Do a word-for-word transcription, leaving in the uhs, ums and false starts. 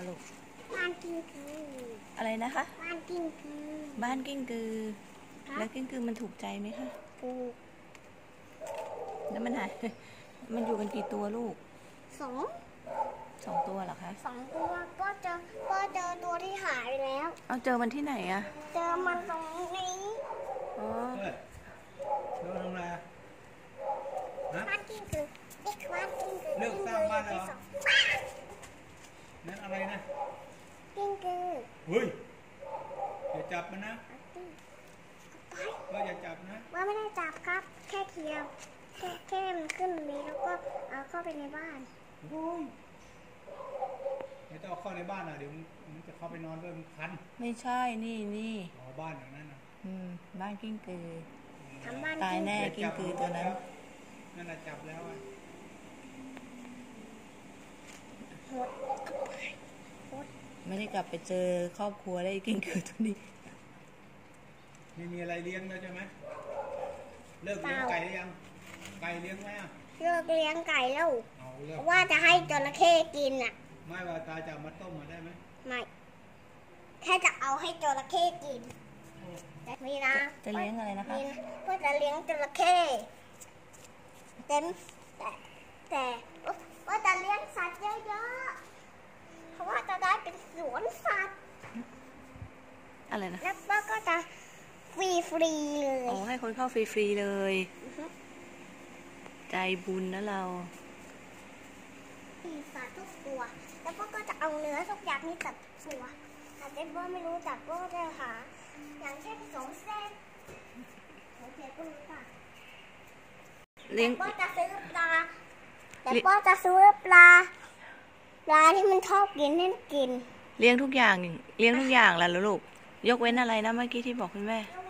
คะลูกบ้านกิ้งกืออะไรนะคะบ้านกิ้งกือบ้านกิ้งกือแล้วกิ้งกือมันถูกใจไหมคะถูกแล้วมันหายมันอยู่กันกี่ตัวลูกสองสองตัวเหรอคะสองตัวก็เจอก็เจอตัวที่หายไปแล้วเอาเจอมันที่ไหนอะเจอมันตรงนี้อ๋อเลิกทำอะไรอะบ้านกิ้งกือเด็กบ้านกิ้งกือเลิกสร้างบ้านแล้วนั่นอะไรนะกิ้งกือเฮ้ยอย่าจับมันนะก็อย่าจับนะว่าไม่ได้จับครับแค่เคียวแค่แค่มันขึ้นตรงนี้แล้วก็เอาเข้าไปในบ้านโอ้ยไม่ต้องเข้าในบ้านอ่ะเดี๋ยวมันจะเข้าไปนอนด้วยมันคันไม่ใช่นี่นี่อ๋อบ้านอย่างนั้นนะอืมบ้านกิ้งกือทำบ้านตายแน่กิ้งกือตัวนั้นนั่นแหละจับแล้วอ่ะหดไม่ได้กลับไปเจอครอบครัวได้กิ้งกือตัวนี้ไม่มีอะไรเลี้ยงแล้วใช่ไหมเลิกเลี้ยงไก่หรือยังไก่เลี้ยงไหมอ่ะเลิกเลี้ยงไก่แล้วว่าจะให้จระเข้กินอ่ะไม่ว่าตาจะมาต้มมาได้ไหมไม่แค่จะเอาให้จระเข้กินมีนะจะเลี้ยงอะไรนะคะเพื่อจะเลี้ยงจระเข้เต็มแต่แต่ว่าจะเลี้ยงสัตว์เยอะๆเพราะว่าจะได้เป็นสวนสัตว์อะไรนะแล้วก็จะฟรีฟรีเลยอ๋อให้คนเข้าฟรีๆเลยใจบุญนะเรามีสัตว์ทุกตัวแล้วก็จะเอาเนื้อทุกอย่างนี่ตัดตัวแต่เจ๊ว่าไม่รู้จักก็จะหาอย่างเช่นสองเส้นโอเคก็รู้จักเลี้ยงก็จะซื้อปลาแต่ก็จะซื้อปลาปลาที่มันชอบกินให้กินเลี้ยงทุกอย่างเลี้ยงทุกอย่างแหละลูกยกเว้นอะไรนะเมื่อกี้ที่บอกคุณแม่ยก